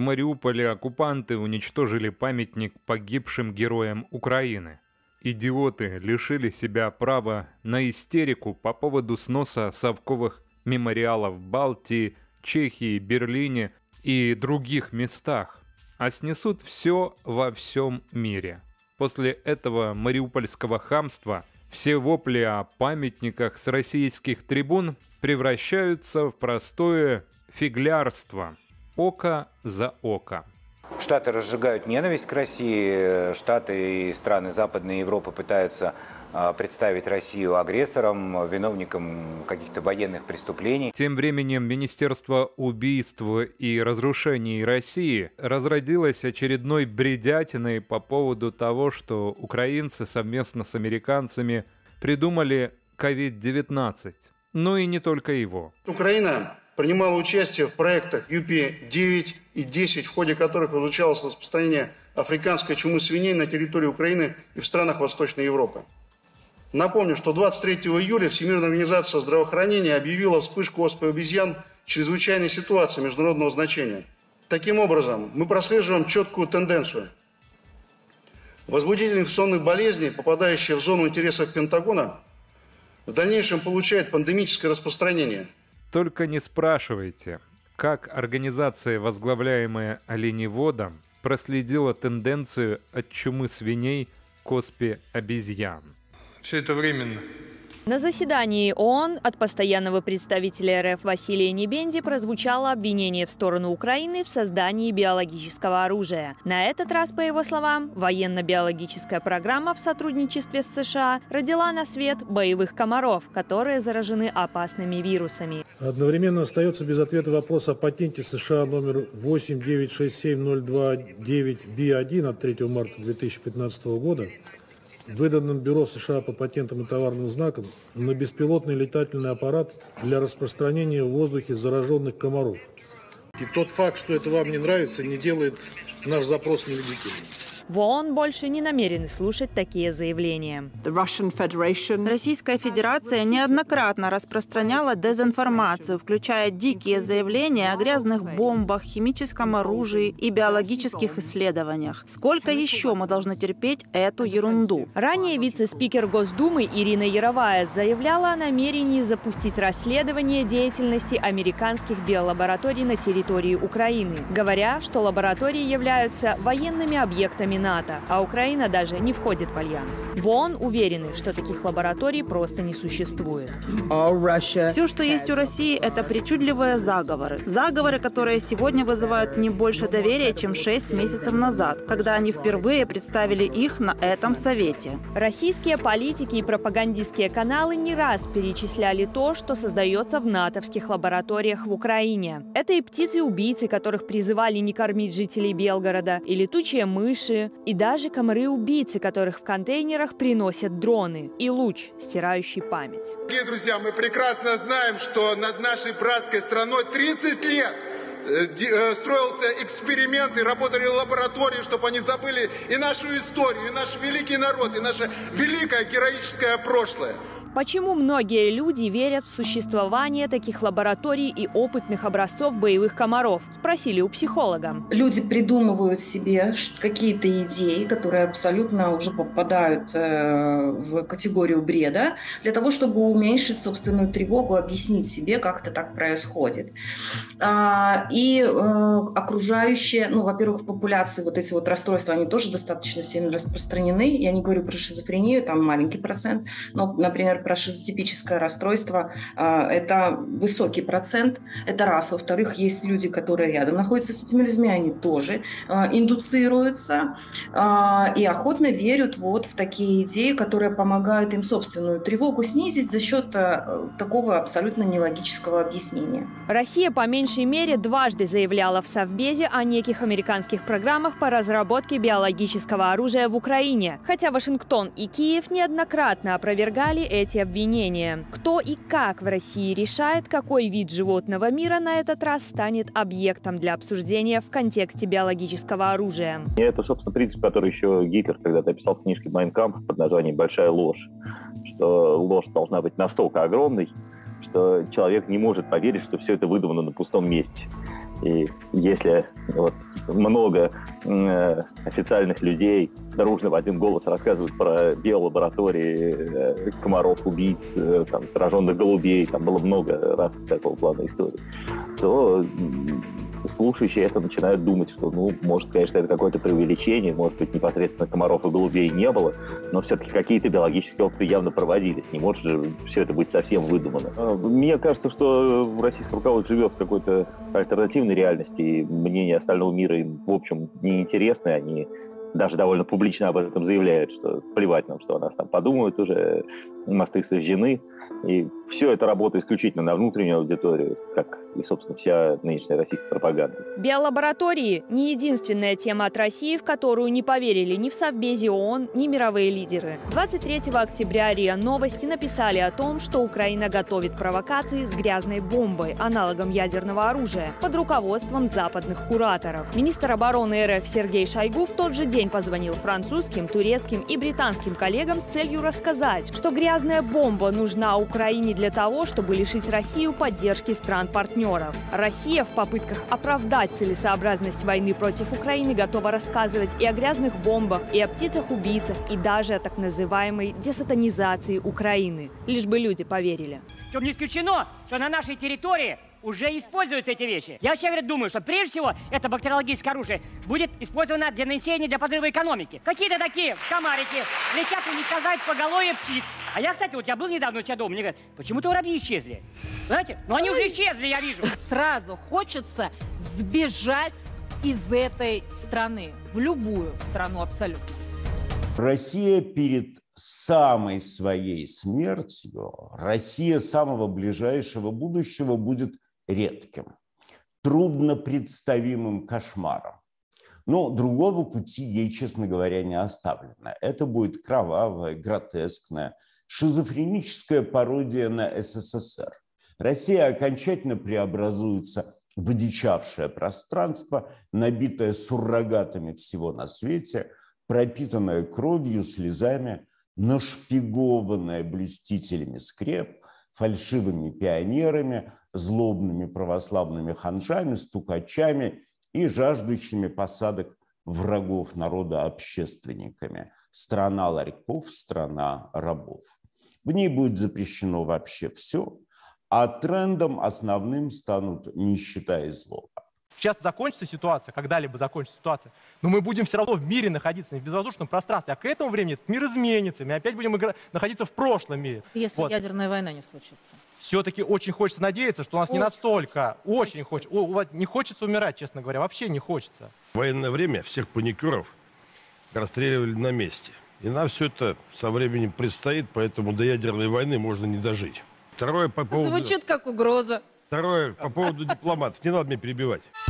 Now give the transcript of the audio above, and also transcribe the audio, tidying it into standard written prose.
Мариуполе оккупанты уничтожили памятник погибшим героям Украины. Идиоты лишили себя права на истерику по поводу сноса совковых мемориалов в Балтии, Чехии, Берлине и других местах, а снесут все во всем мире. После этого мариупольского хамства все вопли о памятниках с российских трибун превращаются в простое фиглярство. Око за око. Штаты разжигают ненависть к России. Штаты и страны Западной Европы пытаются представить Россию агрессором, виновником каких-то военных преступлений. Тем временем Министерство убийств и разрушений России разродилось очередной бредятиной по поводу того, что украинцы совместно с американцами придумали COVID-19. Но и не только его. Украина принимала участие в проектах ЮПИ-9 и 10, в ходе которых изучалось распространение африканской чумы свиней на территории Украины и в странах Восточной Европы. Напомню, что 23 июля Всемирная организация здравоохранения объявила вспышку оспы обезьян чрезвычайной ситуации международного значения. Таким образом, мы прослеживаем четкую тенденцию. Возбудители инфекционных болезней, попадающие в зону интересов Пентагона, в дальнейшем получают пандемическое распространение. Только не спрашивайте, как организация, возглавляемая оленеводом, проследила тенденцию от чумы свиней к оспе обезьян. Все это временно. На заседании ООН от постоянного представителя РФ Василия Небензи прозвучало обвинение в сторону Украины в создании биологического оружия. На этот раз, по его словам, военно-биологическая программа в сотрудничестве с США родила на свет боевых комаров, которые заражены опасными вирусами. Одновременно остается без ответа вопрос о патенте США номер 8967029B1 от 3 марта 2015 года, выданным Бюро США по патентам и товарным знакам, на беспилотный летательный аппарат для распространения в воздухе зараженных комаров. И тот факт, что это вам не нравится, не делает наш запрос нелегитимным. В ООН больше не намерены слушать такие заявления. Российская Федерация неоднократно распространяла дезинформацию, включая дикие заявления о грязных бомбах, химическом оружии и биологических исследованиях. Сколько еще мы должны терпеть эту ерунду? Ранее вице-спикер Госдумы Ирина Яровая заявляла о намерении запустить расследование деятельности американских биолабораторий на территории Украины, говоря, что лаборатории являются военными объектами НАТО, а Украина даже не входит в альянс. В ООН уверены, что таких лабораторий просто не существует. Все, что есть у России, это причудливые заговоры. Заговоры, которые сегодня вызывают не больше доверия, чем 6 месяцев назад, когда они впервые представили их на этом совете. Российские политики и пропагандистские каналы не раз перечисляли то, что создается в натовских лабораториях в Украине. Это и птицы-убийцы, которых призывали не кормить жителей Белгорода, и летучие мыши, и даже комары-убийцы, которых в контейнерах приносят дроны, и луч, стирающий память. Дорогие друзья, мы прекрасно знаем, что над нашей братской страной 30 лет строился эксперимент и работали лаборатории, чтобы они забыли и нашу историю, и наш великий народ, и наше великое героическое прошлое. Почему многие люди верят в существование таких лабораторий и опытных образцов боевых комаров? Спросили у психолога. Люди придумывают себе какие-то идеи, которые абсолютно уже попадают в категорию бреда, для того, чтобы уменьшить собственную тревогу, объяснить себе, как это так происходит. И окружающие, во-первых, в популяции вот эти вот расстройства, они тоже достаточно сильно распространены. Я не говорю про шизофрению, там маленький процент, но, например, про шизотипическое расстройство это высокий процент, это раз. Во-вторых, есть люди, которые рядом находятся с этими людьми, они тоже индуцируются и охотно верят вот в такие идеи, которые помогают им собственную тревогу снизить за счет такого абсолютно нелогического объяснения. Россия по меньшей мере дважды заявляла в Совбезе о неких американских программах по разработке биологического оружия в Украине, хотя Вашингтон и Киев неоднократно опровергали эти обвинения. Кто и как в России решает, какой вид животного мира на этот раз станет объектом для обсуждения в контексте биологического оружия? Это, собственно, принцип, который еще Гитлер когда-то описал в книжке «Майн кампф» под названием «Большая ложь», что ложь должна быть настолько огромной, что человек не может поверить, что все это выдумано на пустом месте. И если вот много официальных людей дружно в один голос рассказывают про биолаборатории, комаров-убийц, там, зараженных голубей, там было много разных такого плана историй, то слушающие это начинают думать, что, ну, может, конечно, это какое-то преувеличение, может быть, непосредственно комаров и голубей не было, но все-таки какие-то биологические опыты явно проводились. Не может же все это быть совсем выдумано. Мне кажется, что российское руководство живет в какой-то альтернативной реальности, и мнение остального мира им, в общем, неинтересно. Они даже довольно публично об этом заявляют, что плевать нам, что о нас там подумают уже, мосты сожжены. И все это работает исключительно на внутреннюю аудиторию, как и, собственно, вся нынешняя российская пропаганда. Биолаборатории – не единственная тема от России, в которую не поверили ни в Совбезе ООН, ни мировые лидеры. 23 октября РИА Новости написали о том, что Украина готовит провокации с грязной бомбой, аналогом ядерного оружия, под руководством западных кураторов. Министр обороны РФ Сергей Шойгу в тот же день позвонил французским, турецким и британским коллегам с целью рассказать, что грязная бомба нужна Украине для того, чтобы лишить Россию поддержки стран-партнеров. Россия в попытках оправдать целесообразность войны против Украины готова рассказывать и о грязных бомбах, и о птицах-убийцах, и даже о так называемой десатанизации Украины. Лишь бы люди поверили. Причем не исключено, что на нашей территории уже используются эти вещи. Я вообще думаю, что прежде всего это бактериологическое оружие будет использовано для нанесения, для подрыва экономики. Какие-то такие комарики летят уничтожать поголовье птиц. А я, кстати, вот я был недавно у себя дома, мне говорят, почему-то воробьи исчезли. Знаете, но они уже исчезли, я вижу. Сразу хочется сбежать из этой страны, в любую страну абсолютно. Россия перед самой своей смертью, Россия самого ближайшего будущего будет редким, трудно представимым кошмаром. Но другого пути ей, честно говоря, не оставлено. Это будет кровавая, гротескная, шизофреническая пародия на СССР. Россия окончательно преобразуется в одичавшее пространство, набитое суррогатами всего на свете, пропитанное кровью, слезами, нашпигованное блюстителями скреп, фальшивыми пионерами, злобными православными ханжами, стукачами и жаждущими посадок врагов народа общественниками. Страна ларьков, страна рабов. В ней будет запрещено вообще все, а трендом основным станут нищета и злоба. Сейчас закончится ситуация, когда-либо закончится ситуация, но мы будем все равно в мире находиться, в безвоздушном пространстве. А к этому времени этот мир изменится, мы опять будем находиться в прошлом мире. Если ядерная война не случится. Все-таки очень хочется надеяться, что у нас не настолько. Очень хочется. Не хочется умирать, честно говоря, вообще не хочется. В военное время всех паникеров расстреливали на месте. И нам все это со временем предстоит, поэтому до ядерной войны можно не дожить. Второе по поводу... Звучит как угроза. Второе по поводу дипломатов. Не надо меня перебивать.